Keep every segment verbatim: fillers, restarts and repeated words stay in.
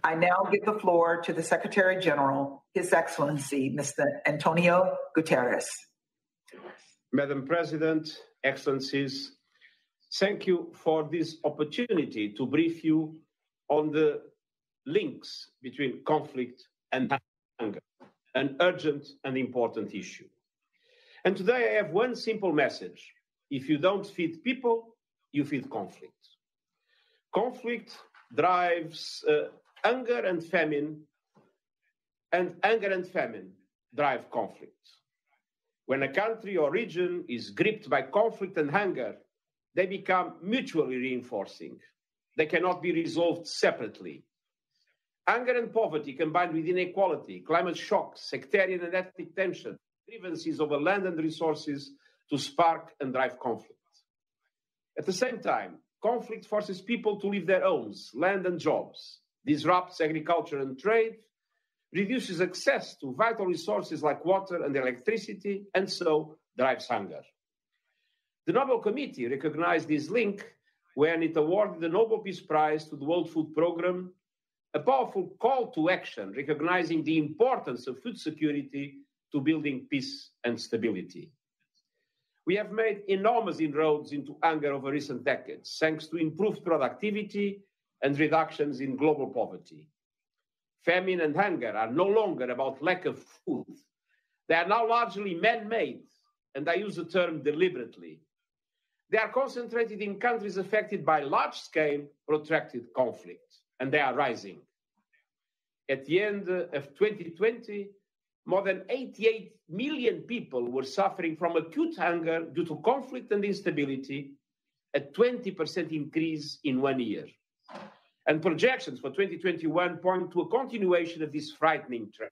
I now give the floor to the Secretary General, His Excellency, Mister Antonio Guterres. Madam President, Excellencies, thank you for this opportunity to brief you on the links between conflict and hunger, an urgent and important issue. And today I have one simple message. If you don't feed people, you feed conflict. Conflict drives uh, hunger and famine, and hunger and famine drive conflict. When a country or region is gripped by conflict and hunger, they become mutually reinforcing. They cannot be resolved separately. Hunger and poverty combined with inequality, climate shocks, sectarian and ethnic tension, grievances over land and resources to spark and drive conflict. At the same time, conflict forces people to leave their homes, land and jobs, disrupts agriculture and trade, reduces access to vital resources like water and electricity, and so drives hunger. The Nobel Committee recognized this link when it awarded the Nobel Peace Prize to the World Food Programme, a powerful call to action recognizing the importance of food security to building peace and stability. We have made enormous inroads into hunger over recent decades, thanks to improved productivity and reductions in global poverty. Famine and hunger are no longer about lack of food. They are now largely man-made, and I use the term deliberately. They are concentrated in countries affected by large-scale, protracted conflict, and they are rising. At the end of twenty twenty, more than eighty-eight million people were suffering from acute hunger due to conflict and instability, a twenty percent increase in one year. And projections for twenty twenty-one point to a continuation of this frightening trend.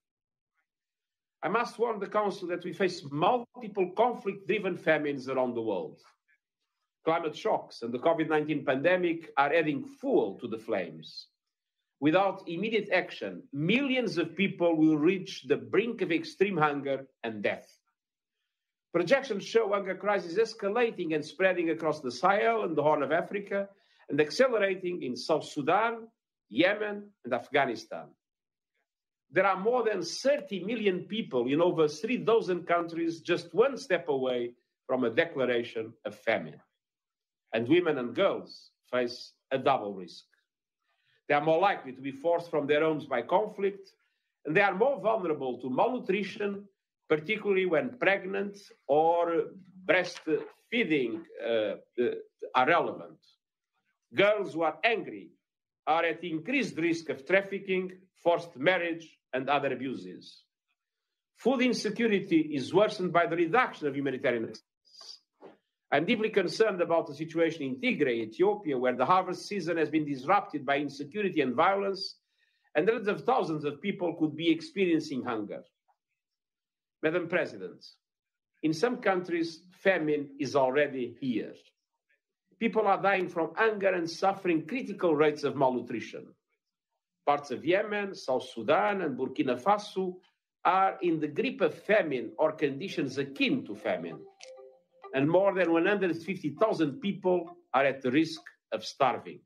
I must warn the Council that we face multiple conflict-driven famines around the world. Climate shocks and the COVID nineteen pandemic are adding fuel to the flames. Without immediate action, millions of people will reach the brink of extreme hunger and death. Projections show hunger crisis escalating and spreading across the Sahel and the Horn of Africa, and accelerating in South Sudan, Yemen, and Afghanistan. There are more than thirty million people in over three dozen countries just one step away from a declaration of famine. And women and girls face a double risk. They are more likely to be forced from their homes by conflict, and they are more vulnerable to malnutrition, particularly when pregnant or breastfeeding uh, are relevant. Girls who are angry are at increased risk of trafficking, forced marriage, and other abuses. Food insecurity is worsened by the reduction of humanitarian access. I'm deeply concerned about the situation in Tigray, Ethiopia, where the harvest season has been disrupted by insecurity and violence, and hundreds of thousands of people could be experiencing hunger. Madam President, in some countries, famine is already here. People are dying from hunger and suffering critical rates of malnutrition. Parts of Yemen, South Sudan, and Burkina Faso are in the grip of famine or conditions akin to famine. And more than one hundred fifty thousand people are at the risk of starving.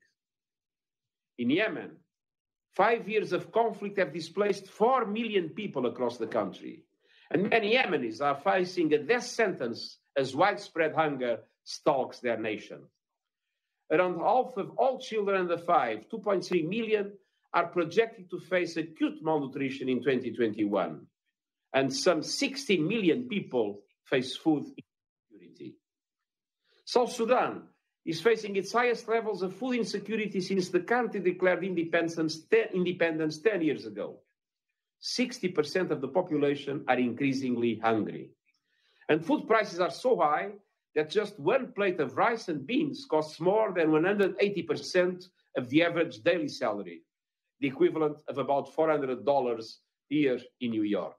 In Yemen, five years of conflict have displaced four million people across the country. And many Yemenis are facing a death sentence as widespread hunger stalks their nation. Around half of all children under five, two point three million, are projected to face acute malnutrition in twenty twenty-one. And some sixty million people face food insecurity. South Sudan is facing its highest levels of food insecurity since the country declared independence, independence ten years ago. sixty percent of the population are increasingly hungry. And food prices are so high that just one plate of rice and beans costs more than one hundred eighty percent of the average daily salary, the equivalent of about four hundred dollars here in New York.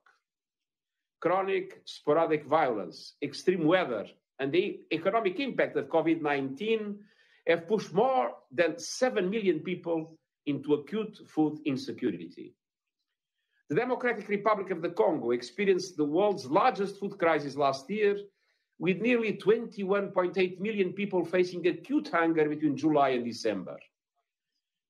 Chronic sporadic violence, extreme weather, and the economic impact of COVID nineteen have pushed more than seven million people into acute food insecurity. The Democratic Republic of the Congo experienced the world's largest food crisis last year, with nearly twenty-one point eight million people facing acute hunger between July and December.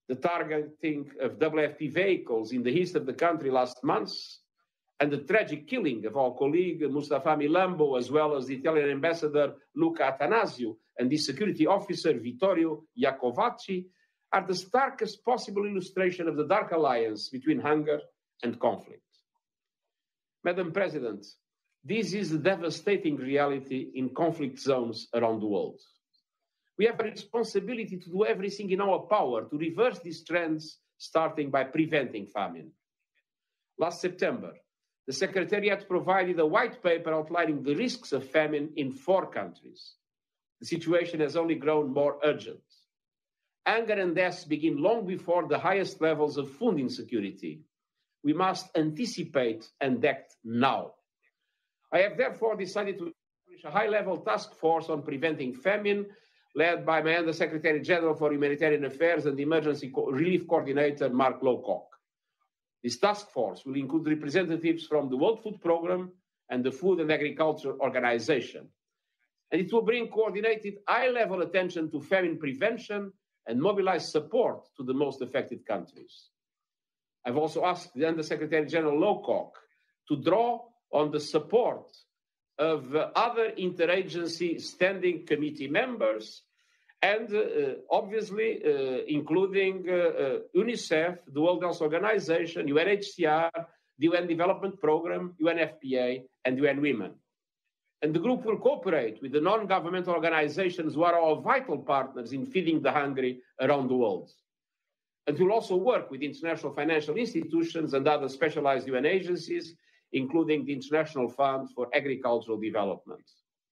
the targeting of W F P vehicles in the east of the country last month, and the tragic killing of our colleague Mustafa Milambo, as well as the Italian ambassador Luca Attanasio and the security officer Vittorio Iacovacci, are the starkest possible illustration of the dark alliance between hunger and conflict. Madam President, this is a devastating reality in conflict zones around the world. We have a responsibility to do everything in our power to reverse these trends, starting by preventing famine. Last September, the Secretariat provided a white paper outlining the risks of famine in four countries. The situation has only grown more urgent. Hunger and deaths begin long before the highest levels of food insecurity. We must anticipate and act now. I have therefore decided to establish a high-level task force on preventing famine, led by my Under Secretary General for Humanitarian Affairs and Emergency Co- Relief Coordinator, Mark Lowcock. This task force will include representatives from the World Food Programme and the Food and Agriculture Organization. And it will bring coordinated high-level attention to famine prevention and mobilize support to the most affected countries. I've also asked the Under Secretary General Lowcock to draw on the support of uh, other interagency standing committee members and uh, obviously uh, including uh, uh, UNICEF, the World Health Organization, U N H C R, the U N Development Programme, U N F P A, and U N Women. And the group will cooperate with the non-governmental organizations who are our vital partners in feeding the hungry around the world. And will also work with international financial institutions and other specialized U N agencies, including the International Fund for Agricultural Development.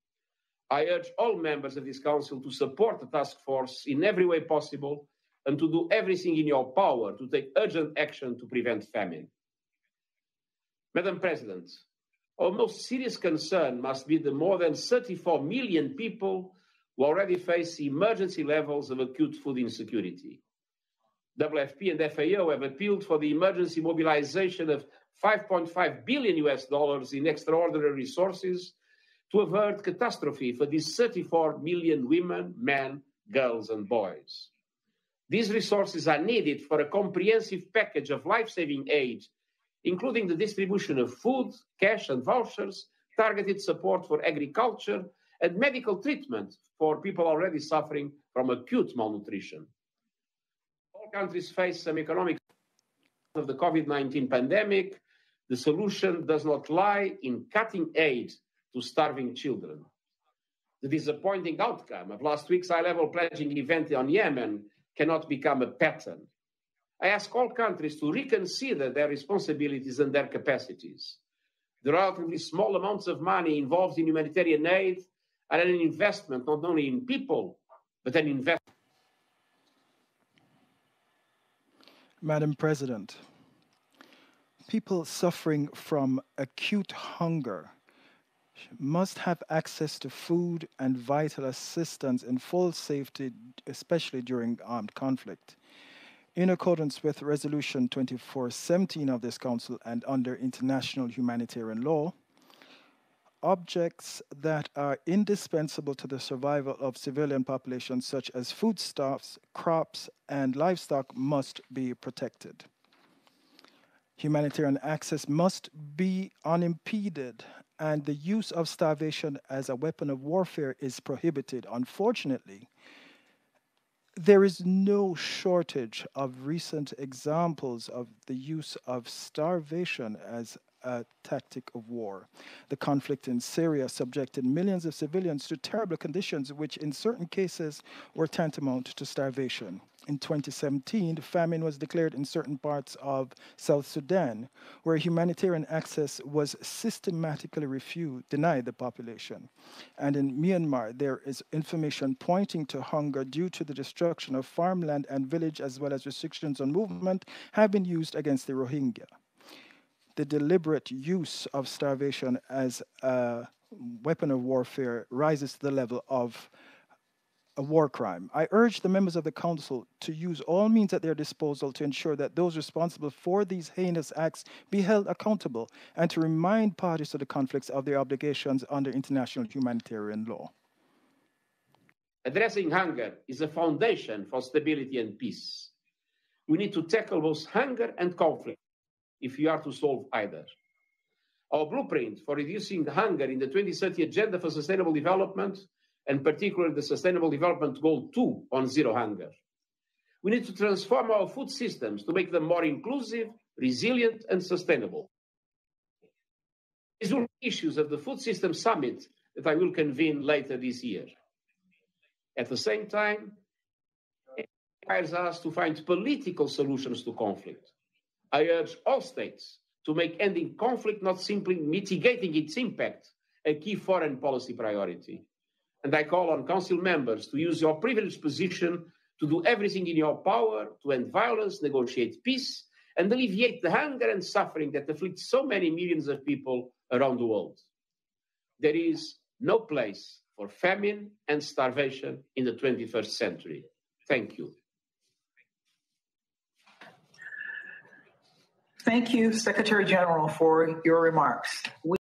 I urge all members of this council to support the task force in every way possible and to do everything in your power to take urgent action to prevent famine. Madam President, our most serious concern must be the more than thirty-four million people who already face emergency levels of acute food insecurity. W F P and F A O have appealed for the emergency mobilization of five point five billion U S dollars in extraordinary resources to avert catastrophe for these thirty-four million women, men, girls, and boys. These resources are needed for a comprehensive package of life-saving aid, including the distribution of food, cash, and vouchers, targeted support for agriculture, and medical treatment for people already suffering from acute malnutrition. All countries face some economic of the COVID nineteen pandemic. The solution does not lie in cutting aid to starving children. The disappointing outcome of last week's high-level pledging event on Yemen cannot become a pattern. I ask all countries to reconsider their responsibilities and their capacities. The relatively small amounts of money involved in humanitarian aid are an investment not only in people, but an investment. Madam President, people suffering from acute hunger must have access to food and vital assistance in full safety, especially during armed conflict. In accordance with Resolution twenty-four seventeen of this Council and under international humanitarian law, objects that are indispensable to the survival of civilian populations such as foodstuffs, crops, and livestock must be protected. Humanitarian access must be unimpeded, and the use of starvation as a weapon of warfare is prohibited. Unfortunately, there is no shortage of recent examples of the use of starvation as a tactic of war. The conflict in Syria subjected millions of civilians to terrible conditions, which in certain cases were tantamount to starvation. In twenty seventeen, famine was declared in certain parts of South Sudan, where humanitarian access was systematically refused, denied the population. And in Myanmar, there is information pointing to hunger due to the destruction of farmland and village, as well as restrictions on movement, have been used against the Rohingya. The deliberate use of starvation as a weapon of warfare rises to the level of a war crime. I urge the members of the Council to use all means at their disposal to ensure that those responsible for these heinous acts be held accountable and to remind parties to the conflicts of their obligations under international humanitarian law. Addressing hunger is a foundation for stability and peace. We need to tackle both hunger and conflict if we are to solve either. Our blueprint for reducing hunger in the twenty thirty Agenda for Sustainable Development, and particularly the Sustainable Development Goal two on zero hunger. We need to transform our food systems to make them more inclusive, resilient, and sustainable. These will be issues of the Food System Summit that I will convene later this year. At the same time, it requires us to find political solutions to conflict. I urge all states to make ending conflict not simply mitigating its impact a key foreign policy priority. And I call on Council members to use your privileged position to do everything in your power to end violence, negotiate peace, and alleviate the hunger and suffering that afflicts so many millions of people around the world. There is no place for famine and starvation in the twenty-first century. Thank you. Thank you, Secretary General, for your remarks. We